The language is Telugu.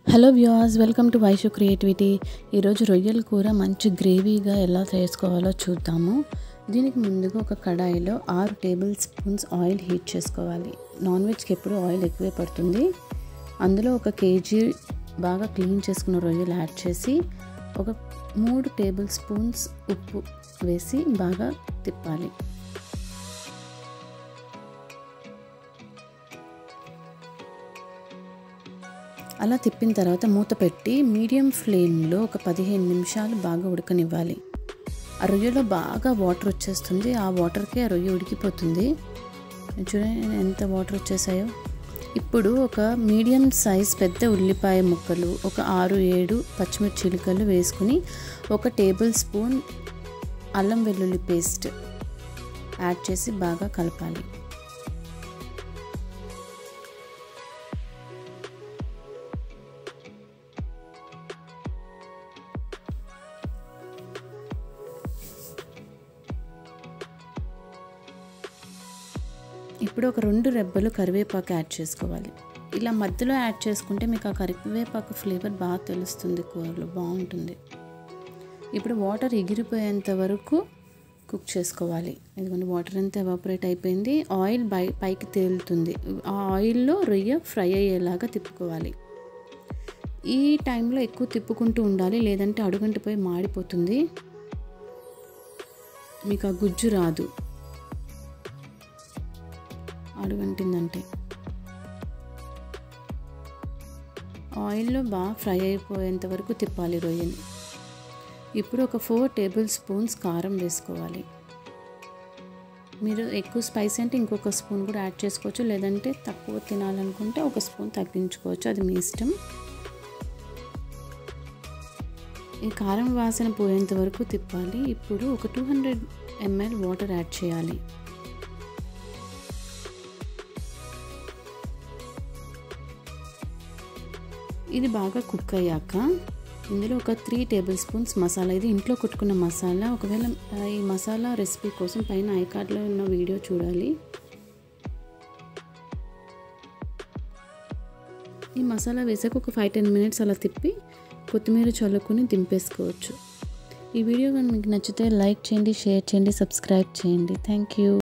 Hello viewers, welcome to Vaishu creativity. ఈరోజు రొయ్యల కూర మంచి గ్రేవీగా ఎలా చేసుకోవాలో చూద్దాము. దీనికి ముందుగా ఒక కడాయిలో 6 టేబుల్ స్పూన్స్ ఆయిల్ హీట్ చేసుకోవాలి. నాన్ వెజ్కి ఎప్పుడు ఆయిల్ ఎక్కువే పడుతుంది. అందులో 1 కేజీ బాగా క్లీన్ చేసుకున్న రొయ్యలు యాడ్ చేసి ఒక 3 టేబుల్ స్పూన్స్ ఉప్పు వేసి బాగా తిప్పాలి. అలా తిప్పిన తర్వాత మూత పెట్టి మీడియం ఫ్లేమ్లో ఒక 15 నిమిషాలు బాగా ఉడకనివ్వాలి. ఆ రొయ్యలో బాగా వాటర్ వచ్చేస్తుంది. ఆ వాటర్కే ఆ రొయ్య ఉడికిపోతుంది. చూడండి ఎంత వాటర్ వచ్చేసాయో. ఇప్పుడు ఒక మీడియం సైజ్ పెద్ద ఉల్లిపాయ ముక్కలు, ఒక 6-7 పచ్చిమిర్చి చిలుకలు వేసుకుని 1 టేబుల్ స్పూన్ అల్లం వెల్లుల్లి పేస్ట్ యాడ్ చేసి బాగా కలపాలి. ఇప్పుడు ఒక 2 రెబ్బలు కరివేపాకు యాడ్ చేసుకోవాలి. ఇలా మధ్యలో యాడ్ చేసుకుంటే మీకు ఆ కరివేపాకు ఫ్లేవర్ బాగా తెలుస్తుంది, కూరలో బాగుంటుంది. ఇప్పుడు వాటర్ ఎగిరిపోయేంత వరకు కుక్ చేసుకోవాలి. ఎందుకంటే వాటర్ అంతా ఎవాపరేట్ అయిపోయింది, ఆయిల్ పైకి తేలుతుంది. ఆ ఆయిల్లో రొయ్య ఫ్రై అయ్యేలాగా తిప్పుకోవాలి. ఈ టైంలో ఎక్కువ తిప్పుకుంటూ ఉండాలి, లేదంటే అడుగంటిపోయి మాడిపోతుంది, మీకు ఆ గుజ్జు రాదు. అడుగంటిందంటే ఆయిల్లో బాగా ఫ్రై అయిపోయేంత వరకు తిప్పాలి రొయ్యని. ఇప్పుడు ఒక 4 టేబుల్ స్పూన్స్ కారం వేసుకోవాలి. మీరు ఎక్కువ స్పైసీ అంటే ఇంకొక స్పూన్ కూడా యాడ్ చేసుకోవచ్చు, లేదంటే తక్కువ తినాలనుకుంటే 1 స్పూన్ తగ్గించుకోవచ్చు, అది మీ ఇష్టం. ఈ కారం వాసన పోయేంత వరకు తిప్పాలి. ఇప్పుడు ఒక 200 ml వాటర్ యాడ్ చేయాలి. ఇది బాగా కుక్ అయ్యాక ఇందులో ఒక 3 టేబుల్ స్పూన్స్ మసాలా, ఇది ఇంట్లో కొట్టుకున్న మసాలా. ఒకవేళ ఈ మసాలా రెసిపీ కోసం పైన ఐ కార్డ్లో ఉన్న వీడియో చూడాలి. ఈ మసాలా వేసాక ఒక 5-10 మినిట్స్ అలా తిప్పి కొత్తిమీర చల్లుకొని దింపేసుకోవచ్చు. ఈ వీడియో కానీ మీకు నచ్చితే లైక్ చేయండి, షేర్ చేయండి, సబ్స్క్రైబ్ చేయండి. Thank you.